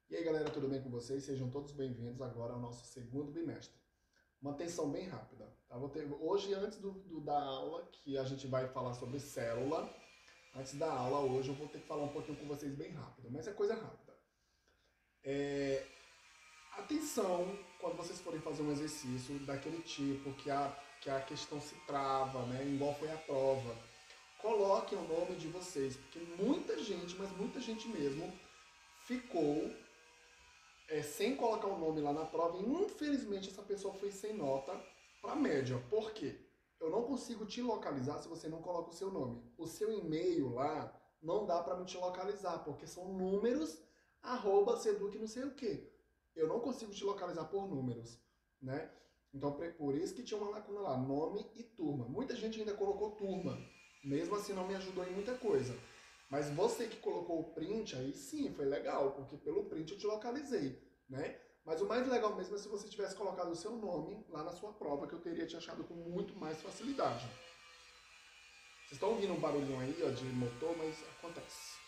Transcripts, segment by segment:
E aí galera, tudo bem com vocês? Sejam todos bem-vindos agora ao nosso segundo bimestre. Uma atenção bem rápida. Tá? Hoje, antes da aula, que a gente vai falar sobre célula, antes da aula hoje eu vou ter que falar um pouquinho com vocês bem rápido, mas é coisa rápida. Atenção quando vocês forem fazer um exercício daquele tipo que a questão se trava, né? Igual foi a prova. Coloquem o nome de vocês, porque muita gente, mas muita gente mesmo, ficou sem colocar o nome lá na prova e infelizmente essa pessoa foi sem nota para média. Por quê? Eu não consigo te localizar se você não coloca o seu nome. O seu e-mail lá não dá para me te localizar, porque são números, @seduc não sei o quê. Eu não consigo te localizar por números, né? Então, por isso que tinha uma lacuna lá, nome e turma. Muita gente ainda colocou turma, mesmo assim não me ajudou em muita coisa. Mas você que colocou o print, aí sim, foi legal, porque pelo print eu te localizei, né? Mas o mais legal mesmo é se você tivesse colocado o seu nome lá na sua prova, que eu teria te achado com muito mais facilidade. Vocês estão ouvindo um barulhinho aí, ó, de motor, mas acontece.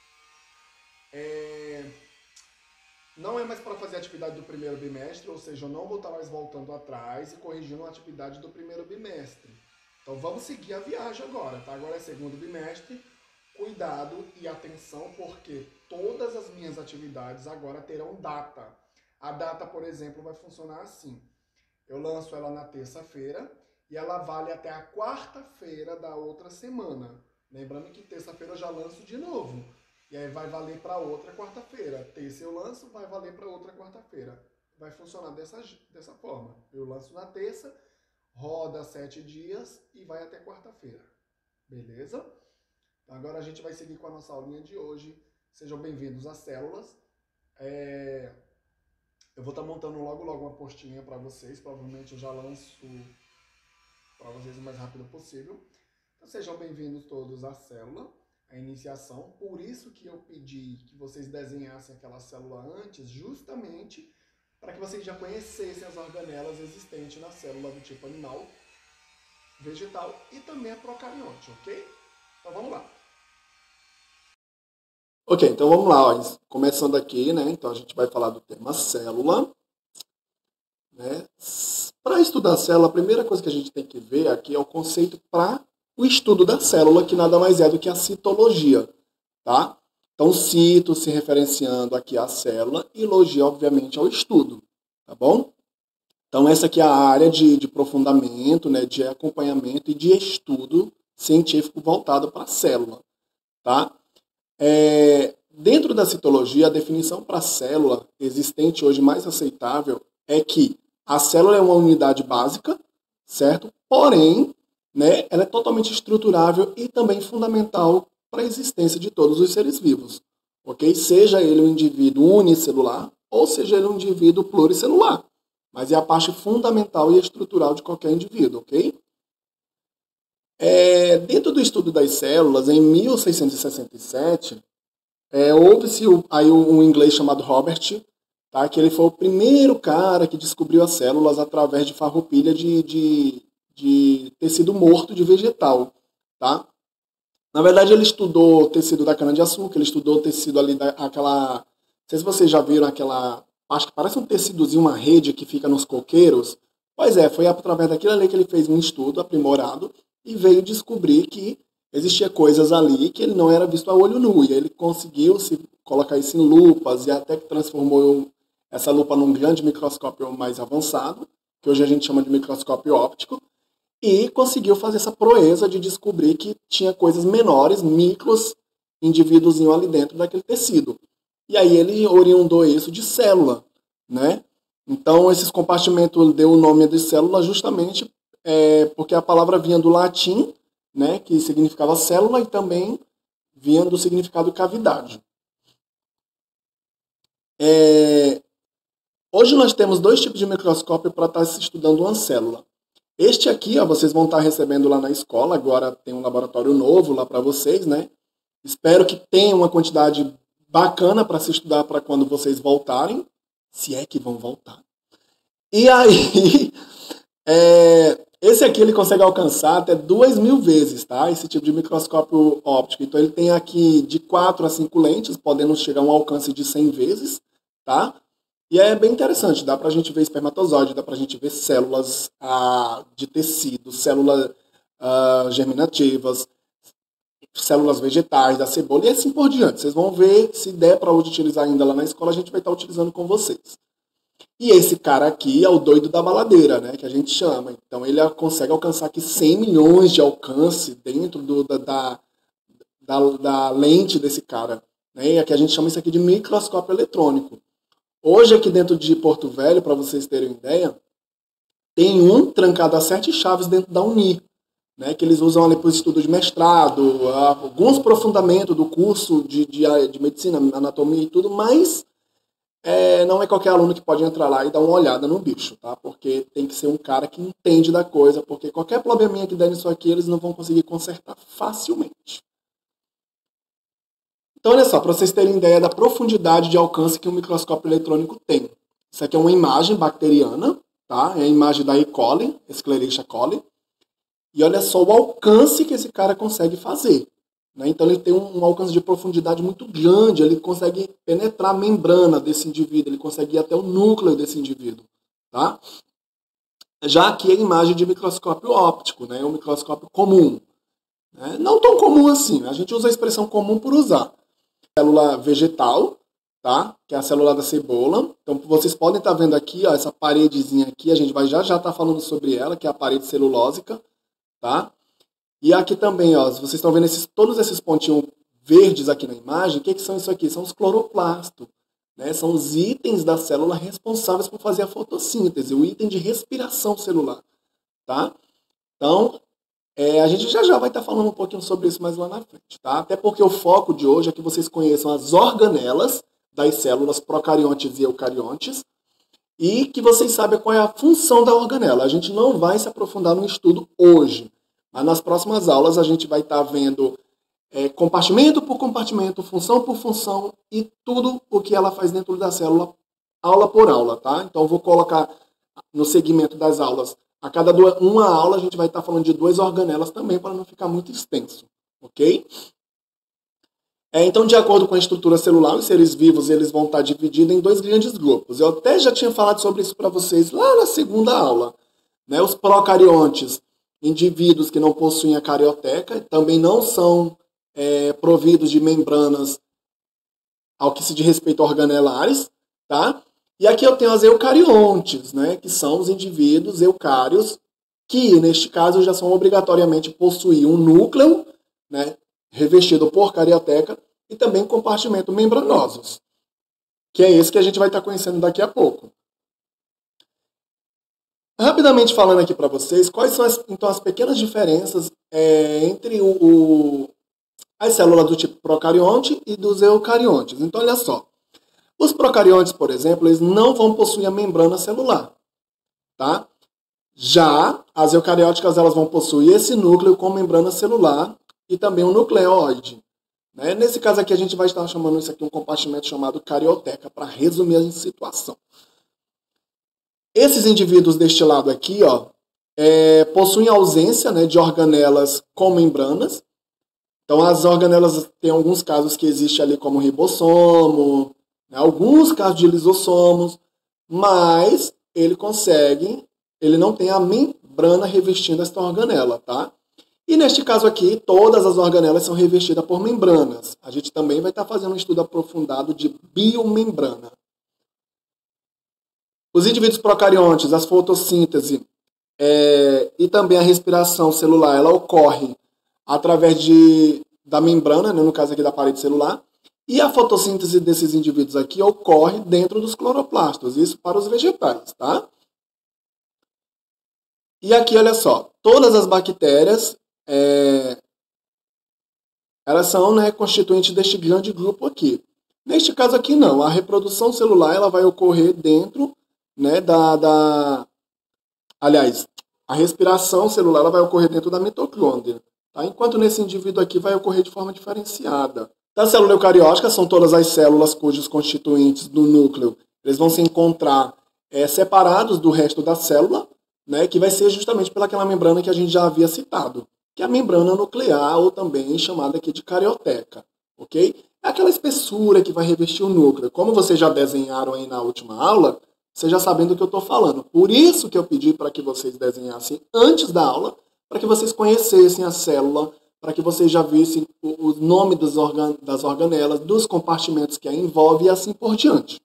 Não é mais para fazer a atividade do primeiro bimestre, ou seja, eu não vou estar mais voltando atrás e corrigindo a atividade do primeiro bimestre. Então vamos seguir a viagem agora, tá? Agora é segundo bimestre. Cuidado e atenção, porque todas as minhas atividades agora terão data. A data, por exemplo, vai funcionar assim. Eu lanço ela na terça-feira e ela vale até a quarta-feira da outra semana. Lembrando que terça-feira eu já lanço de novo. E aí vai valer para outra quarta-feira. Terça eu lanço, vai valer para outra quarta-feira. Vai funcionar dessa forma. Eu lanço na terça, roda 7 dias e vai até quarta-feira. Beleza? Agora a gente vai seguir com a nossa aulinha de hoje. Sejam bem-vindos às células. Eu vou estar montando logo uma postinha para vocês. Provavelmente eu já lanço para vocês o mais rápido possível. Então sejam bem-vindos todos à célula, à iniciação. Por isso que eu pedi que vocês desenhassem aquela célula antes, justamente para que vocês já conhecessem as organelas existentes na célula do tipo animal, vegetal e também a procarionte, ok? Então vamos lá. Ok, então vamos lá, ó. Começando aqui, né? Então a gente vai falar do tema célula, né? Para estudar a célula, a primeira coisa que a gente tem que ver aqui é o conceito para o estudo da célula, que nada mais é do que a citologia, tá? Então cito se referenciando aqui à célula e logia, obviamente, ao estudo, tá bom? Então essa aqui é a área de aprofundamento, né? De acompanhamento e de estudo científico voltado para a célula, tá? Dentro da citologia, a definição para a célula existente hoje mais aceitável é que a célula é uma unidade básica, certo? Porém, né, ela é totalmente estruturável e também fundamental para a existência de todos os seres vivos, ok? Seja ele um indivíduo unicelular ou seja ele um indivíduo pluricelular, mas é a parte fundamental e estrutural de qualquer indivíduo, ok? Dentro do estudo das células, em 1667, houve-se um inglês chamado Robert, tá, que ele foi o primeiro cara que descobriu as células através de farroupilha de tecido morto de vegetal. Tá? Na verdade, ele estudou o tecido da cana-de-açúcar, ele estudou o tecido ali daquela... Não sei se vocês já viram aquela... Acho que parece um tecidozinho, uma rede que fica nos coqueiros. Pois é, foi através daquilo ali que ele fez um estudo aprimorado e veio descobrir que existia coisas ali que ele não era visto a olho nu. E ele conseguiu se colocar isso em lupas e até que transformou essa lupa num grande microscópio mais avançado, que hoje a gente chama de microscópio óptico, e conseguiu fazer essa proeza de descobrir que tinha coisas menores, micros, indivíduos ali dentro daquele tecido. E aí ele oriundou isso de célula, né? Então, esses compartimentos deu o nome de célula justamente porque a palavra vinha do latim, né, que significava célula, e também vinha do significado cavidade. Hoje nós temos dois tipos de microscópio para estar se estudando uma célula. Este aqui, ó, vocês vão estar recebendo lá na escola, agora tem um laboratório novo lá para vocês, né? Espero que tenha uma quantidade bacana para se estudar para quando vocês voltarem, se é que vão voltar. E aí, esse aqui ele consegue alcançar até 2.000 vezes, tá? Esse tipo de microscópio óptico. Então ele tem aqui de 4 a 5 lentes, podendo chegar a um alcance de 100 vezes, tá? E é bem interessante, dá pra gente ver espermatozoide, dá pra gente ver células de tecido, células germinativas, células vegetais, da cebola e assim por diante. Vocês vão ver, se der para utilizar ainda lá na escola, a gente vai estar utilizando com vocês. E esse cara aqui é o doido da baladeira, né, que a gente chama. Então ele consegue alcançar aqui 100 milhões de alcance dentro da lente desse cara. Né, e aqui a gente chama isso aqui de microscópio eletrônico. Hoje aqui dentro de Porto Velho, para vocês terem ideia, tem um trancado a 7 chaves dentro da Uni, né, que eles usam ali para o estudo de mestrado, alguns aprofundamentos do curso de medicina, anatomia e tudo, mas não é qualquer aluno que pode entrar lá e dar uma olhada no bicho, tá? Porque tem que ser um cara que entende da coisa, porque qualquer probleminha que der nisso aqui, eles não vão conseguir consertar facilmente. Então, olha só, para vocês terem ideia da profundidade de alcance que um microscópio eletrônico tem. Isso aqui é uma imagem bacteriana, tá? É a imagem da E. coli, Escherichia coli. E olha só o alcance que esse cara consegue fazer. Né? Então ele tem um alcance de profundidade muito grande, ele consegue penetrar a membrana desse indivíduo, ele consegue ir até o núcleo desse indivíduo. Tá? Já aqui é a imagem de microscópio óptico, né? Um microscópio comum. Né? Não tão comum assim, a gente usa a expressão comum por usar. Célula vegetal, tá? Que é a célula da cebola. Então vocês podem estar vendo aqui, ó, essa paredezinha aqui, a gente vai já estar falando sobre ela, que é a parede celulósica. Tá? E aqui também, ó, vocês estão vendo todos esses pontinhos verdes aqui na imagem, o que são isso aqui? São os cloroplastos, né? São os itens da célula responsáveis por fazer a fotossíntese, o item de respiração celular. Tá? Então, a gente já vai estar falando um pouquinho sobre isso mais lá na frente. Tá? Até porque o foco de hoje é que vocês conheçam as organelas das células procariontes e eucariontes, e que vocês saibam qual é a função da organela. A gente não vai se aprofundar no estudo hoje, mas nas próximas aulas a gente vai estar vendo compartimento por compartimento, função por função e tudo o que ela faz dentro da célula, aula por aula, tá? Então eu vou colocar no segmento das aulas, a cada uma aula a gente vai estar falando de 2 organelas também, para não ficar muito extenso, ok? Então, de acordo com a estrutura celular, os seres vivos eles vão estar divididos em 2 grandes grupos. Eu até já tinha falado sobre isso para vocês lá na segunda aula. Né? Os procariontes, indivíduos que não possuem a carioteca, também não são providos de membranas ao que se diz respeito a organelares. Tá? E aqui eu tenho as eucariontes, né? Que são os indivíduos eucários, que neste caso já são obrigatoriamente possuir um núcleo, né? Revestido por carioteca, e também compartimento membranosos, que é esse que a gente vai estar conhecendo daqui a pouco. Rapidamente falando aqui para vocês, quais são então as pequenas diferenças entre as células do tipo procarionte e dos eucariontes. Então, olha só. Os procariontes, por exemplo, eles não vão possuir a membrana celular. Tá? Já as eucarióticas elas vão possuir esse núcleo com membrana celular, e também um nucleóide. Né? Nesse caso aqui, a gente vai estar chamando isso aqui um compartimento chamado carioteca, para resumir a situação. Esses indivíduos deste lado aqui, ó, possuem ausência, né, de organelas com membranas. Então, as organelas, tem alguns casos que existe ali como ribossomo, né, alguns casos de lisossomos, mas ele não tem a membrana revestindo esta organela, tá? E neste caso aqui, todas as organelas são revestidas por membranas. A gente também vai estar fazendo um estudo aprofundado de biomembrana. Os indivíduos procariontes, a fotossíntese e também a respiração celular, ela ocorre através da membrana, né, no caso aqui da parede celular, e a fotossíntese desses indivíduos aqui ocorre dentro dos cloroplastos, isso para os vegetais, tá? E aqui, olha só, todas as bactérias elas são, né, constituintes deste grande grupo aqui. Neste caso aqui não, a reprodução celular ela vai ocorrer dentro, né, aliás, a respiração celular ela vai ocorrer dentro da mitocôndria, tá? Enquanto nesse indivíduo aqui vai ocorrer de forma diferenciada. Da célula eucariótica são todas as células cujos constituintes do núcleo eles vão se encontrar separados do resto da célula, né, que vai ser justamente pelaquela membrana que a gente já havia citado, que é a membrana nuclear, ou também chamada aqui de carioteca, ok? É aquela espessura que vai revestir o núcleo. Como vocês já desenharam aí na última aula, vocês já sabem do que eu estou falando. Por isso que eu pedi para que vocês desenhassem antes da aula, para que vocês conhecessem a célula, para que vocês já vissem o nome das organelas, dos compartimentos que a envolve e assim por diante.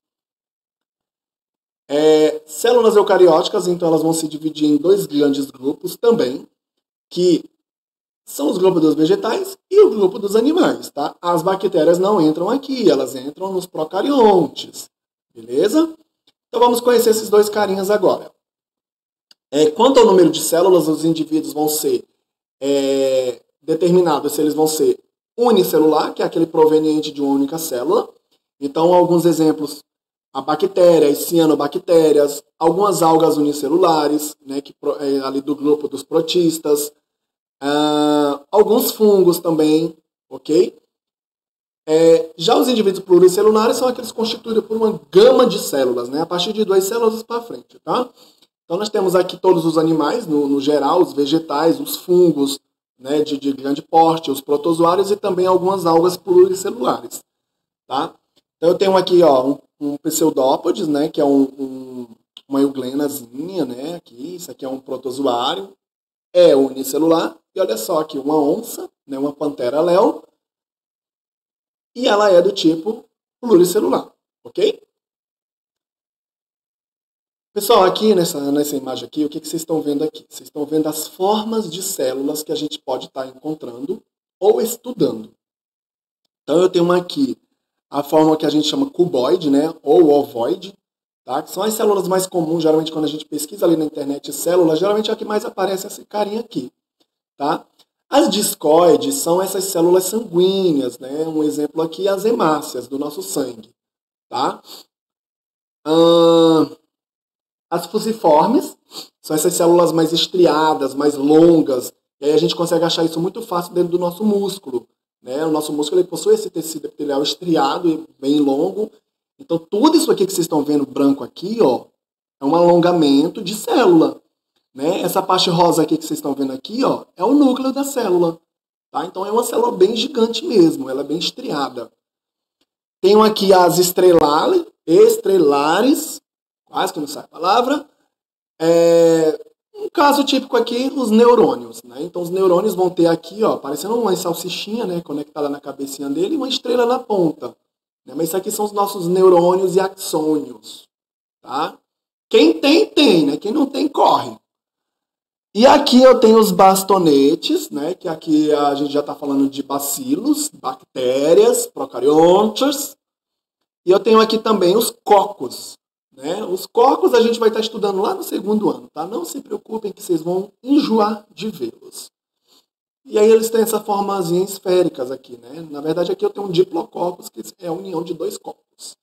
Células eucarióticas, então, elas vão se dividir em dois grandes grupos também, que são os grupos dos vegetais e o grupo dos animais, tá? As bactérias não entram aqui, elas entram nos procariontes, beleza? Então vamos conhecer esses dois carinhas agora. Quanto ao número de células, os indivíduos vão ser determinados se eles vão ser unicelular, que é aquele proveniente de uma única célula. Então, alguns exemplos, a bactéria, as cianobactérias, algumas algas unicelulares, né, ali do grupo dos protistas, alguns fungos também, ok? Já os indivíduos pluricelulares são aqueles constituídos por uma gama de células, né, a partir de 2 células para frente, tá? Então, nós temos aqui todos os animais, no geral, os vegetais, os fungos, né, de grande porte, os protozoários e também algumas algas pluricelulares, tá? Então, eu tenho aqui, ó, um pseudópodes, né, que é uma euglenazinha, né, aqui, isso aqui é um protozoário, é unicelular, e olha só aqui, uma onça, né, uma pantera léu, e ela é do tipo pluricelular, ok? Pessoal, aqui nessa imagem aqui, o que vocês estão vendo aqui? Vocês estão vendo as formas de células que a gente pode estar encontrando ou estudando. Então, eu tenho aqui a forma que a gente chama cuboide, né, ou ovoide, tá? Que são as células mais comuns, geralmente quando a gente pesquisa ali na internet células, geralmente é a que mais aparece esse carinha aqui, tá? As discoides são essas células sanguíneas, né? Um exemplo aqui, as hemácias do nosso sangue, tá? As fusiformes são essas células mais estriadas, mais longas, e aí a gente consegue achar isso muito fácil dentro do nosso músculo, né? O nosso músculo ele possui esse tecido epitelial estriado e bem longo. Então, tudo isso aqui que vocês estão vendo branco aqui, ó, é um alongamento de célula, né? Essa parte rosa aqui que vocês estão vendo aqui, ó, é o núcleo da célula, tá? Então, é uma célula bem gigante mesmo, ela é bem estriada. Tenho aqui as estrelares, quase que não sai a palavra. Um caso típico aqui, os neurônios, né? Então, os neurônios vão ter aqui, ó, parecendo uma salsichinha, né, conectada na cabecinha dele e uma estrela na ponta. Né? Mas isso aqui são os nossos neurônios e axônios, tá? Quem tem, tem, né? Quem não tem, corre. E aqui eu tenho os bastonetes, né? Que aqui a gente já está falando de bacilos, bactérias, procariontes. E eu tenho aqui também os cocos. Né? Os cocos a gente vai estar estudando lá no 2º ano, tá? Não se preocupem que vocês vão enjoar de vê-los. E aí eles têm essa formazinha esféricas aqui, né? Na verdade aqui eu tenho um diplococos, que é a união de 2 cocos.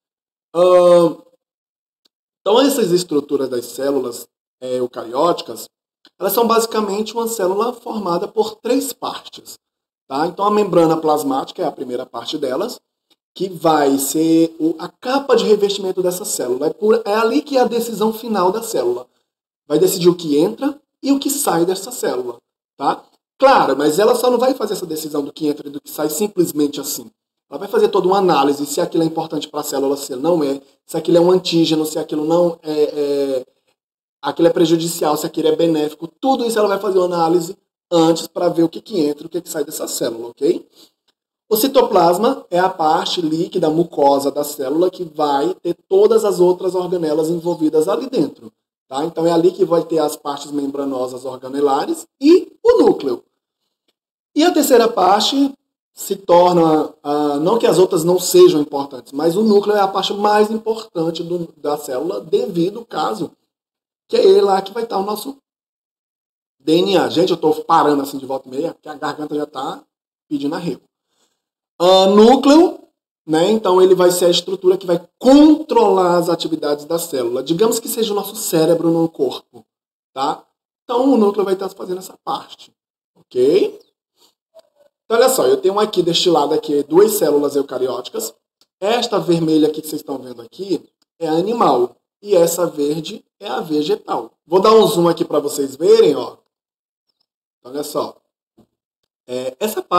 Então essas estruturas das células eucarióticas, elas são basicamente uma célula formada por 3 partes. Tá? Então a membrana plasmática é a primeira parte delas, que vai ser a capa de revestimento dessa célula. É ali que é a decisão final da célula. Vai decidir o que entra e o que sai dessa célula. Tá? Claro, mas ela só não vai fazer essa decisão do que entra e do que sai simplesmente assim. Ela vai fazer toda uma análise se aquilo é importante para a célula, se não é, se aquilo é um antígeno, se aquilo não aquilo é prejudicial, se aquilo é benéfico. Tudo isso ela vai fazer uma análise antes para ver o que entra e o que sai dessa célula, ok? O citoplasma é a parte líquida, mucosa da célula que vai ter todas as outras organelas envolvidas ali dentro. Tá? Então é ali que vai ter as partes membranosas organelares e o núcleo. E a terceira parte se torna, não que as outras não sejam importantes, mas o núcleo é a parte mais importante da célula devido ao caso, que é ele lá que vai estar o nosso DNA. Gente, eu estou parando assim de volta e meia, porque a garganta já está pedindo arrego. Núcleo, né? Então ele vai ser a estrutura que vai controlar as atividades da célula. Digamos que seja o nosso cérebro no corpo, tá? Então o núcleo vai estar fazendo essa parte, ok? Então olha só, eu tenho aqui deste lado aqui 2 células eucarióticas. Esta vermelha aqui que vocês estão vendo aqui é a animal e essa verde é a vegetal. Vou dar um zoom aqui para vocês verem, ó. Olha só. Essa parte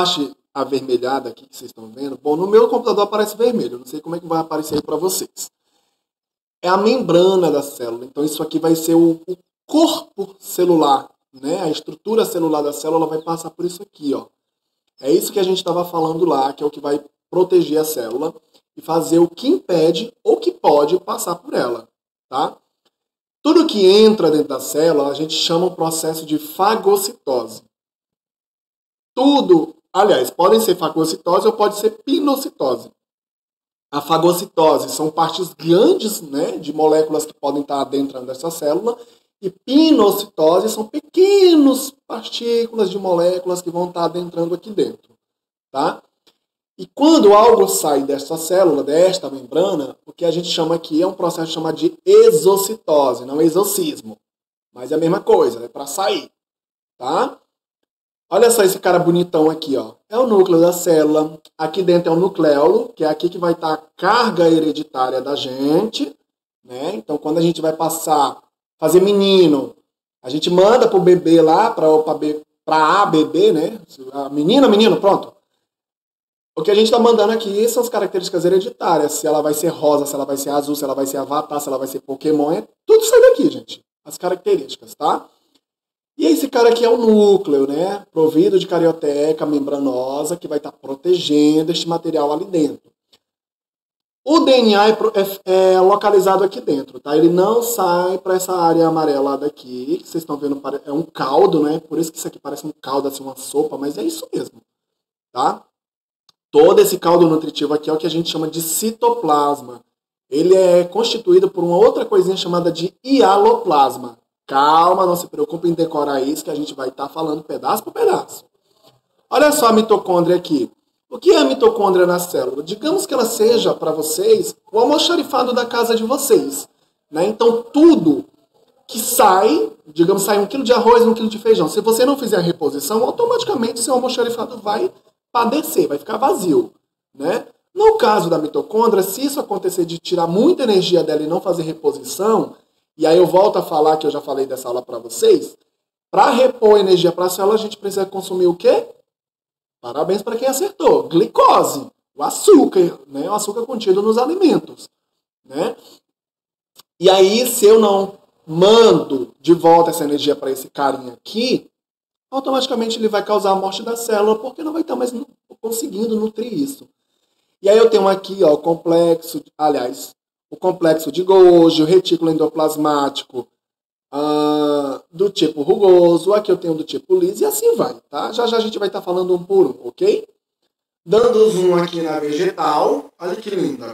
avermelhada aqui que vocês estão vendo, bom, no meu computador aparece vermelho, não sei como é que vai aparecer aí para vocês. É a membrana da célula, então isso aqui vai ser o corpo celular, né? A estrutura celular da célula vai passar por isso aqui, ó. É isso que a gente estava falando lá, que é o que vai proteger a célula e fazer o que impede ou que pode passar por ela, tá? Tudo que entra dentro da célula, a gente chama um processo de fagocitose. Tudo, aliás, podem ser fagocitose ou pode ser pinocitose. A fagocitose são partes grandes, né, de moléculas que podem estar adentrando dessa célula, e pinocitose são pequenas partículas de moléculas que vão estar adentrando aqui dentro, tá? E quando algo sai desta célula, desta membrana, o que a gente chama aqui é um processo chamado de exocitose, não exorcismo. Mas é a mesma coisa, é para sair, tá? Olha só esse cara bonitão aqui, ó. É o núcleo da célula. Aqui dentro é o nucleolo, que é aqui que vai estar a carga hereditária da gente, né? Então, quando a gente vai fazer menino, a gente manda pro bebê lá, para A, bebê, né? Menino, pronto. O que a gente está mandando aqui são as características hereditárias. Se ela vai ser rosa, se ela vai ser azul, se ela vai ser avatar, se ela vai ser Pokémon. Tudo sai daqui, gente. As características, tá? E esse cara aqui é o núcleo, né? Provido de carioteca membranosa, que vai estar protegendo este material ali dentro. O DNA é localizado aqui dentro, tá? Ele não sai para essa área amarela daqui, que vocês estão vendo, é um caldo, né? Por isso que isso aqui parece um caldo, assim, uma sopa, mas é isso mesmo, tá? Todo esse caldo nutritivo aqui é o que a gente chama de citoplasma. Ele é constituído por uma outra coisinha chamada de hialoplasma. Calma, não se preocupe em decorar isso, que a gente vai estar falando pedaço por pedaço. Olha só a mitocôndria aqui. O que é a mitocôndria na célula? Digamos que ela seja, para vocês, o almoxarifado da casa de vocês, né? Então, tudo que sai, digamos, sai 1 quilo de arroz, 1 quilo de feijão. Se você não fizer a reposição, automaticamente seu almoxarifado vai padecer, vai ficar vazio, né? No caso da mitocôndria, se isso acontecer de tirar muita energia dela e não fazer reposição, e aí eu volto a falar, que eu já falei dessa aula para vocês, para repor energia para a célula, a gente precisa consumir o quê? Parabéns para quem acertou. Glicose, o açúcar, né? O açúcar contido nos alimentos, né? E aí, se eu não mando de volta essa energia para esse carinha aqui, automaticamente ele vai causar a morte da célula, porque não vai estar mais conseguindo nutrir isso. E aí eu tenho aqui, ó, o complexo de Golgi, o retículo endoplasmático do tipo rugoso, aqui eu tenho do tipo liso, e assim vai, tá? Já já a gente vai estar falando um por um, ok? Dando zoom aqui na vegetal, olha que linda.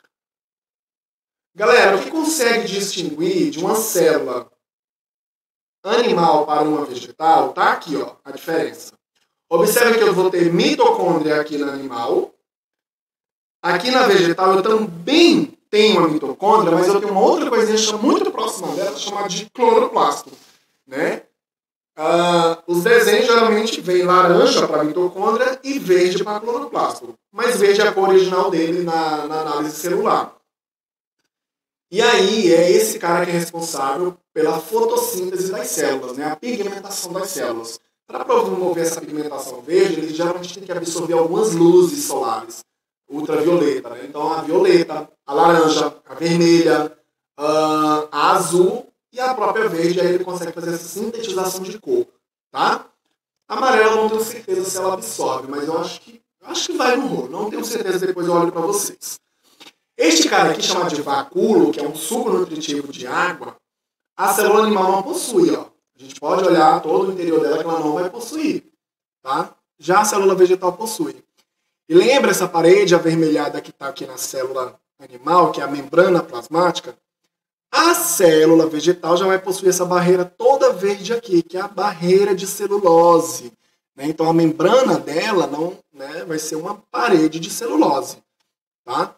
Galera, o que consegue distinguir de uma célula animal para uma vegetal, tá aqui, ó, a diferença. Observe que eu vou ter mitocôndria aqui no animal. Aqui na vegetal eu também tenho uma mitocôndria, mas eu tenho uma outra coisinha muito próxima dela, chamada de cloroplasto, né? Os desenhos geralmente vêm laranja para a mitocôndria e verde para cloroplasto. Mas verde é a cor original dele na análise celular. E aí é esse cara que é responsável pela fotossíntese das células, né? A pigmentação das células. Para promover essa pigmentação verde, ele geralmente tem que absorver algumas luzes solares, ultravioleta, né? Então a violeta, a laranja, a vermelha, a azul e a própria verde, aí ele consegue fazer essa sintetização de cor, tá? A amarela eu não tenho certeza se ela absorve, mas eu acho que vai no rolo. Não tenho certeza, depois eu olho para vocês. Este cara aqui, chamado de vacúolo, que é um suco nutritivo de água, a célula animal não possui, ó. A gente pode olhar todo o interior dela que ela não vai possuir, tá? Já a célula vegetal possui. E lembra essa parede avermelhada que está aqui na célula animal, que é a membrana plasmática? A célula vegetal já vai possuir essa barreira toda verde aqui, que é a barreira de celulose, né? Então a membrana dela não, né, vai ser uma parede de celulose, tá?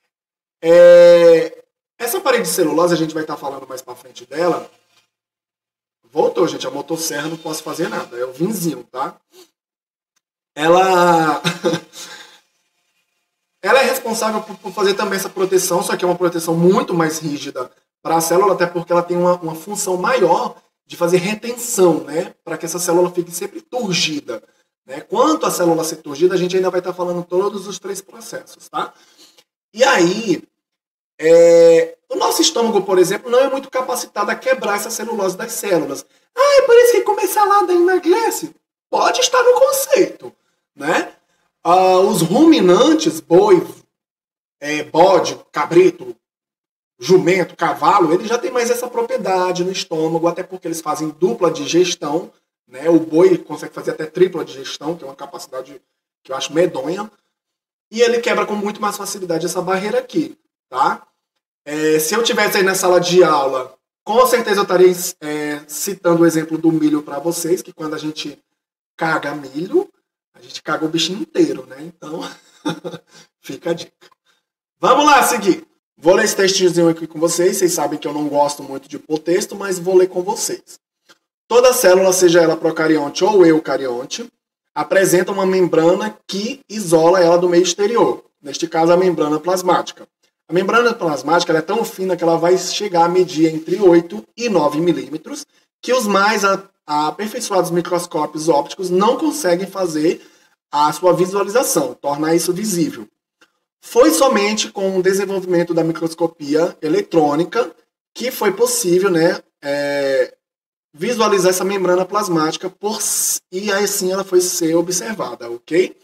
Essa parede de celulose, a gente vai estar falando mais para frente dela. Voltou, gente, a motosserra não posso fazer nada, é o vinzinho, tá? Ela é responsável por fazer também essa proteção, só que é uma proteção muito mais rígida para a célula, até porque ela tem uma função maior de fazer retenção, né? Para que essa célula fique sempre turgida. né? Quanto à célula ser turgida, a gente ainda vai estar falando todos os 3 processos, tá? E aí, o nosso estômago, por exemplo, não é muito capacitado a quebrar essa celulose das células. Ah, é por isso que comer salada emagrece? Pode estar no conceito, né? Os ruminantes, boi, bode, cabrito, jumento, cavalo, ele já tem mais essa propriedade no estômago, até porque eles fazem dupla digestão, né? O boi consegue fazer até tripla digestão, que é uma capacidade que eu acho medonha, e ele quebra com muito mais facilidade essa barreira aqui, tá? Se eu tivesse aí na sala de aula, com certeza eu estaria citando o exemplo do milho para vocês, que quando a gente caga milho, a gente caga o bichinho inteiro, né? Então, fica a dica. Vamos lá, seguir. Vou ler esse textinho aqui com vocês. Vocês sabem que eu não gosto muito de pôr texto, mas vou ler com vocês. Toda célula, seja ela procarionte ou eucarionte, apresenta uma membrana que isola ela do meio exterior. Neste caso, a membrana plasmática. A membrana plasmática ela é tão fina que ela vai chegar a medir entre 8 e 9 milímetros, que os mais aperfeiçoados microscópios ópticos não conseguem fazer a sua visualização, tornar isso visível. Foi somente com o desenvolvimento da microscopia eletrônica que foi possível, né, visualizar essa membrana plasmática e aí sim ela foi ser observada, ok?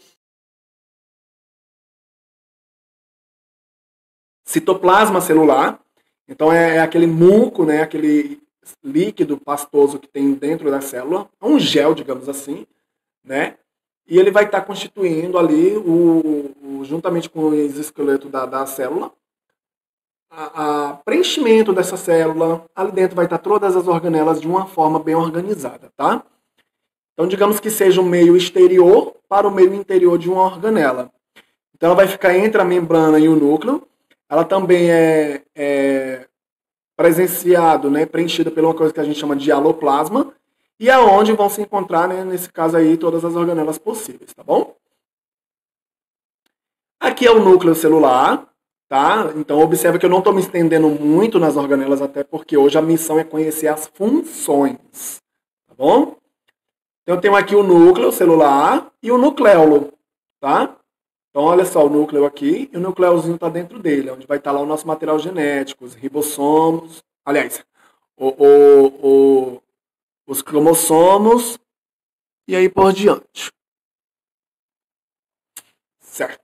Citoplasma celular, então é aquele muco, né, aquele líquido pastoso que tem dentro da célula, um gel, digamos assim, né? E ele vai estar constituindo ali, juntamente com o exoesqueleto da célula, a preenchimento dessa célula. Ali dentro vai estar todas as organelas de uma forma bem organizada, tá? Então, digamos que seja um meio exterior para o meio interior de uma organela. Então, ela vai ficar entre a membrana e o núcleo. Ela também é presenciado, né, preenchida por uma coisa que a gente chama de aloplasma, e aonde vão se encontrar, né, nesse caso aí, todas as organelas possíveis, tá bom? Aqui é o núcleo celular, tá? Então, observa que eu não estou me estendendo muito nas organelas, até porque hoje a missão é conhecer as funções, tá bom? Então, eu tenho aqui o núcleo celular e o nucleolo, tá? Então, olha só o núcleo aqui, e o nucleozinho está dentro dele, onde vai estar lá o nosso material genético, os ribossomos, aliás, os cromossomos, e aí por diante. Certo.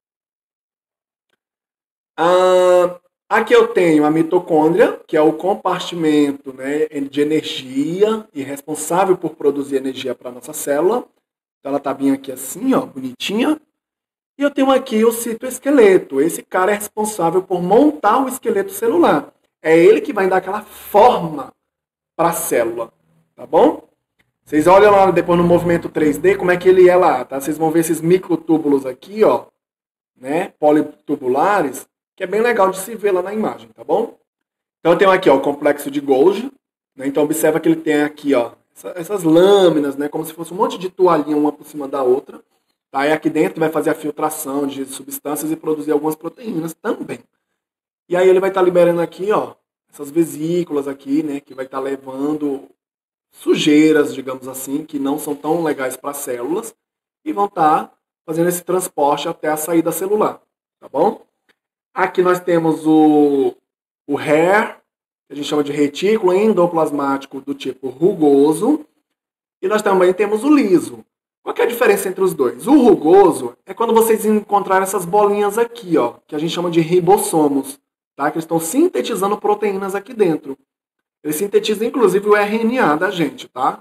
Aqui eu tenho a mitocôndria, que é o compartimento, né, de energia e responsável por produzir energia para a nossa célula. Então, ela está bem aqui assim, ó, bonitinha. E eu tenho aqui o citoesqueleto. Esse cara é responsável por montar o esqueleto celular. É ele que vai dar aquela forma para a célula, tá bom? Vocês olham lá depois no movimento 3D, como é que ele é lá, tá? Vocês vão ver esses microtúbulos aqui, ó, né, politubulares, que é bem legal de se ver lá na imagem, tá bom? Então eu tenho aqui, ó, o complexo de Golgi, né? Então observa que ele tem aqui, ó, essas lâminas, né, como se fosse um monte de toalhinha uma por cima da outra. Tá? E aqui dentro vai fazer a filtração de substâncias e produzir algumas proteínas também. E aí ele vai estar liberando aqui, ó, essas vesículas aqui, né, que vai estar levando sujeiras, digamos assim, que não são tão legais para as células, e vão estar fazendo esse transporte até a saída celular, tá bom? Aqui nós temos o hair, que a gente chama de retículo endoplasmático do tipo rugoso, e nós também temos o liso. Qual que é a diferença entre os dois? O rugoso é quando vocês encontrarem essas bolinhas aqui, ó, que a gente chama de ribossomos, tá? Que eles estão sintetizando proteínas aqui dentro. Eles sintetizam, inclusive, o RNA da gente, tá?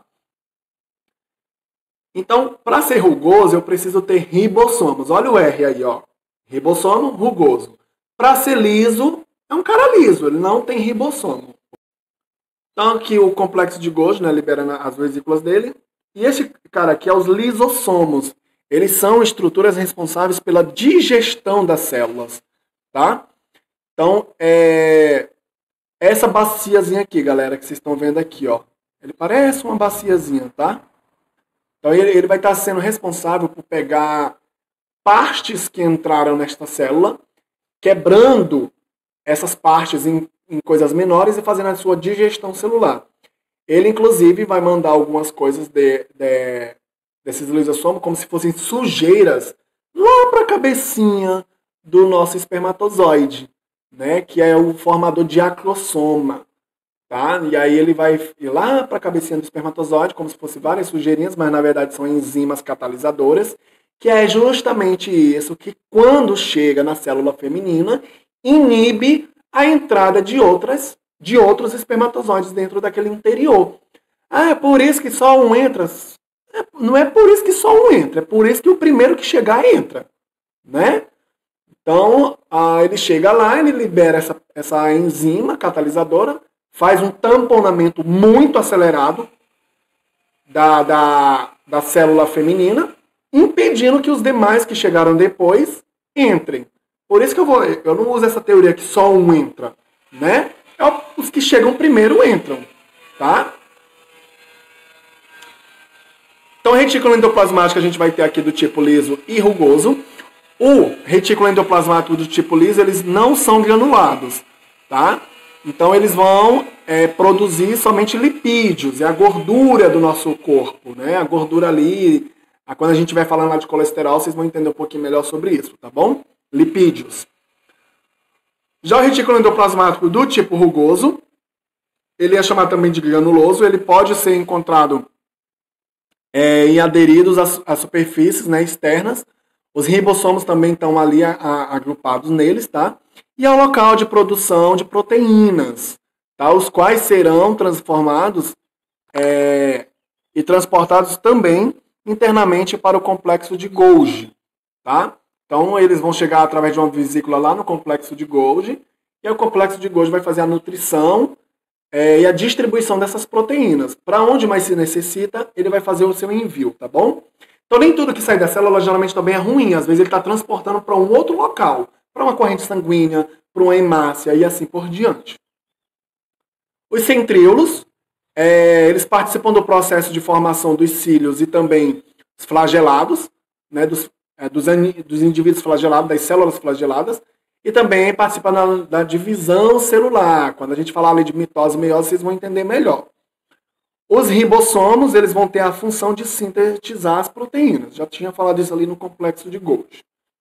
Então, para ser rugoso, eu preciso ter ribossomos. Olha o R aí, ó. Ribossomo, rugoso. Para ser liso, é um cara liso, ele não tem ribossomo. Então, aqui o complexo de Golgi, né, liberando as vesículas dele. E esse cara aqui é os lisossomos. Eles são estruturas responsáveis pela digestão das células, tá? Então, essa baciazinha aqui, galera, que vocês estão vendo aqui, ó. Ele parece uma baciazinha, tá? Então, ele vai estar sendo responsável por pegar partes que entraram nesta célula, quebrando essas partes em coisas menores e fazendo a sua digestão celular. Ele, inclusive, vai mandar algumas coisas desses lisossomos como se fossem sujeiras lá para a cabecinha do nosso espermatozoide, né? Que é o formador de acrosoma. Tá? E aí ele vai ir lá para a cabecinha do espermatozoide, como se fosse várias sujeirinhas, mas na verdade são enzimas catalisadoras, que é justamente isso que, quando chega na célula feminina, inibe a entrada de outros espermatozoides dentro daquele interior. Ah, é por isso que só um entra? Não é por isso que só um entra, é por isso que o primeiro que chegar entra, né? Então, ele chega lá, ele libera essa enzima catalisadora, faz um tamponamento muito acelerado da célula feminina, impedindo que os demais que chegaram depois entrem. Por isso que eu não uso essa teoria que só um entra, né? Os que chegam primeiro entram, tá? Então, o retículo endoplasmático a gente vai ter aqui do tipo liso e rugoso. O retículo endoplasmático do tipo liso, eles não são granulados, tá? Então, eles vão produzir somente lipídios, é a gordura do nosso corpo, né? A gordura ali, quando a gente vai falando lá de colesterol, vocês vão entender um pouquinho melhor sobre isso, tá bom? Lipídios. Já o retículo endoplasmático do tipo rugoso, ele é chamado também de granuloso, ele pode ser encontrado em aderidos às superfícies, né, externas. Os ribossomos também estão ali agrupados neles, tá? E é o local de produção de proteínas, tá? Os quais serão transformados e transportados também internamente para o complexo de Golgi, tá? Então, eles vão chegar através de uma vesícula lá no complexo de Golgi, e o complexo de Golgi vai fazer a nutrição e a distribuição dessas proteínas. Para onde mais se necessita, ele vai fazer o seu envio, tá bom? Então, nem tudo que sai da célula geralmente também é ruim. Às vezes ele está transportando para um outro local, para uma corrente sanguínea, para uma hemácia e assim por diante. Os centríolos, eles participam do processo de formação dos cílios e também os flagelados, né, dos indivíduos flagelados, das células flageladas, e também participam da divisão celular. Quando a gente falar ali de mitose e meiose, vocês vão entender melhor. Os ribossomos, eles vão ter a função de sintetizar as proteínas. Já tinha falado isso ali no complexo de Golgi.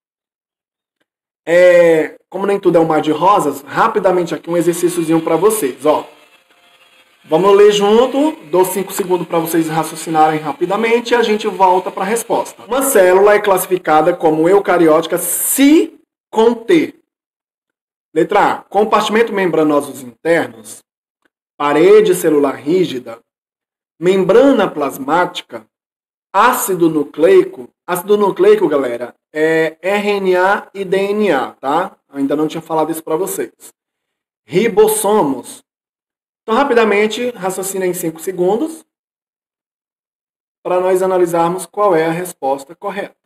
Como nem tudo é um mar de rosas, rapidamente aqui um exercíciozinho para vocês. Ó. Vamos ler junto, dou 5 segundos para vocês raciocinarem rapidamente e a gente volta para a resposta. Uma célula é classificada como eucariótica se conter. Letra A. Compartimento membranosos internos, parede celular rígida, membrana plasmática, ácido nucleico. Ácido nucleico, galera, é RNA e DNA, tá? Ainda não tinha falado isso para vocês. Ribossomos. Então, rapidamente, raciocina em 5 segundos para nós analisarmos qual é a resposta correta.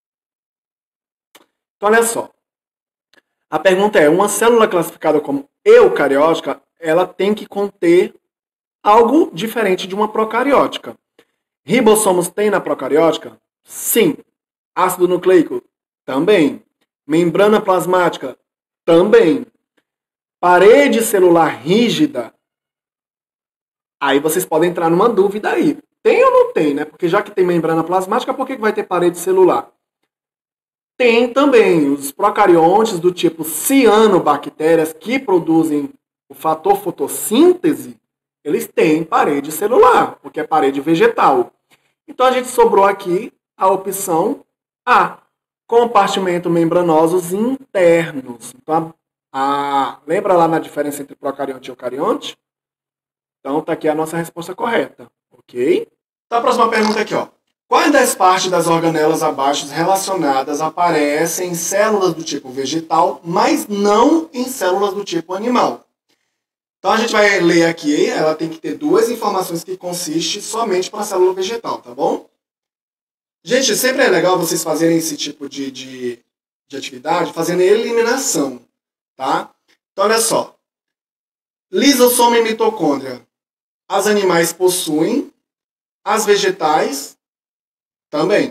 Então, olha só. A pergunta é, uma célula classificada como eucariótica, ela tem que conter algo diferente de uma procariótica. Ribossomos tem na procariótica? Sim. Ácido nucleico? Também. Membrana plasmática? Também. Parede celular rígida? Aí vocês podem entrar numa dúvida aí. Tem ou não tem, né? Porque já que tem membrana plasmática, por que vai ter parede celular? Tem também os procariontes do tipo cianobactérias que produzem o fator fotossíntese, eles têm parede celular, porque é parede vegetal. Então a gente sobrou aqui a opção A, compartimento membranosos internos. Então, lembra lá na diferença entre procarionte e eucarionte? Então tá aqui a nossa resposta correta, ok? Então a próxima pergunta aqui, ó. Quais das partes das organelas abaixo relacionadas aparecem em células do tipo vegetal, mas não em células do tipo animal? Então a gente vai ler aqui, ela tem que ter 2 informações que consistem somente para a célula vegetal, tá bom? Gente, sempre é legal vocês fazerem esse tipo de atividade, fazendo eliminação, tá? Então olha só. Lisossomo e mitocôndria. As animais possuem, as vegetais também.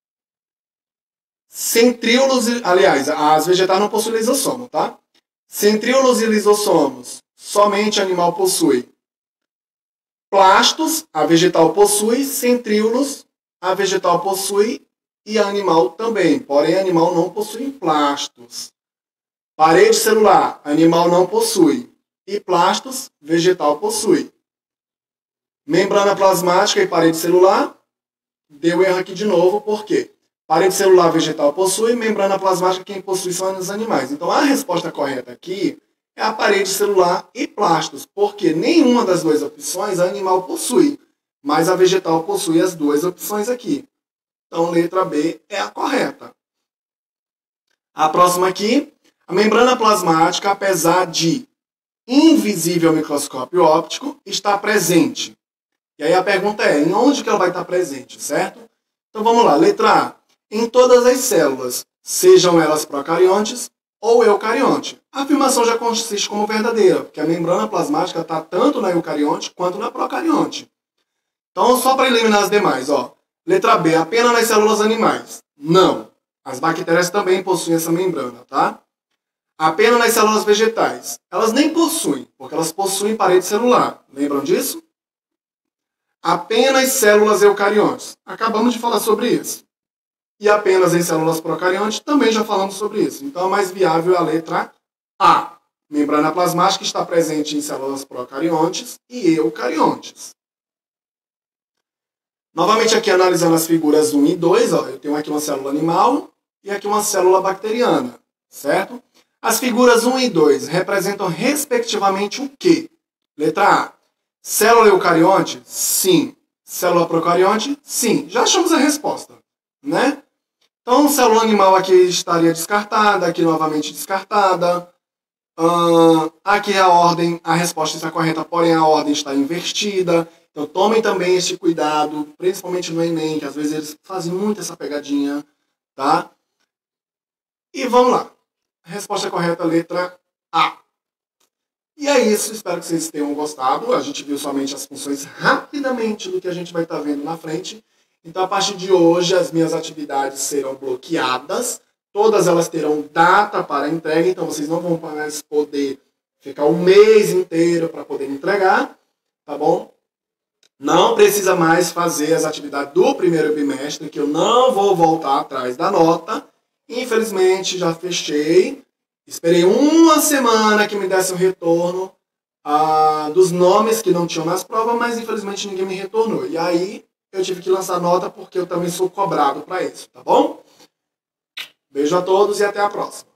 Centríolos, aliás, as vegetais não possuem lisossomo, tá? Centríolos e lisossomos, somente animal possui. Plastos, a vegetal possui, centríolos, a vegetal possui e a animal também. Porém, animal não possui plastos. Parede celular, animal não possui. E plastos, vegetal possui. Membrana plasmática e parede celular, deu erro aqui de novo, por quê? Parede celular vegetal possui, membrana plasmática quem possui são os animais. Então a resposta correta aqui é a parede celular e plastos, porque nenhuma das duas opções a animal possui, mas a vegetal possui as duas opções aqui. Então letra B é a correta. A próxima aqui, a membrana plasmática, apesar de invisível ao microscópio óptico, está presente. E aí a pergunta é, em onde que ela vai estar presente, certo? Então vamos lá, letra A. Em todas as células, sejam elas procariontes ou eucarionte. A afirmação já consiste como verdadeira, porque a membrana plasmática está tanto na eucarionte quanto na procarionte. Então, só para eliminar as demais, ó. Letra B, apenas nas células animais. Não. As bactérias também possuem essa membrana, tá? Apenas nas células vegetais. Elas nem possuem, porque elas possuem parede celular. Lembram disso? Apenas células eucariontes. Acabamos de falar sobre isso. E apenas em células procariontes, também já falamos sobre isso. Então, a mais viável é a letra A. Membrana plasmática está presente em células procariontes e eucariontes. Novamente aqui analisando as figuras 1 e 2, ó, eu tenho aqui uma célula animal e aqui uma célula bacteriana, certo? As figuras 1 e 2 representam respectivamente o quê? Letra A. Célula eucarionte? Sim. Célula procarionte? Sim. Já achamos a resposta, né? Então, célula animal aqui estaria descartada, aqui novamente descartada. Aqui a resposta está correta, porém a ordem está invertida. Então, tomem também esse cuidado, principalmente no Enem, que às vezes eles fazem muito essa pegadinha, tá? E vamos lá. Resposta correta, letra A. E é isso, espero que vocês tenham gostado. A gente viu somente as funções rapidamente do que a gente vai estar vendo na frente. Então, a partir de hoje, as minhas atividades serão bloqueadas. Todas elas terão data para entrega, então vocês não vão mais poder ficar um mês inteiro para poder entregar, tá bom? Não precisa mais fazer as atividades do primeiro bimestre, que eu não vou voltar atrás da nota. Infelizmente, já fechei. Esperei uma semana que me desse um retorno dos nomes que não tinham nas provas, mas infelizmente ninguém me retornou. E aí eu tive que lançar nota porque eu também sou cobrado para isso, tá bom? Beijo a todos e até a próxima.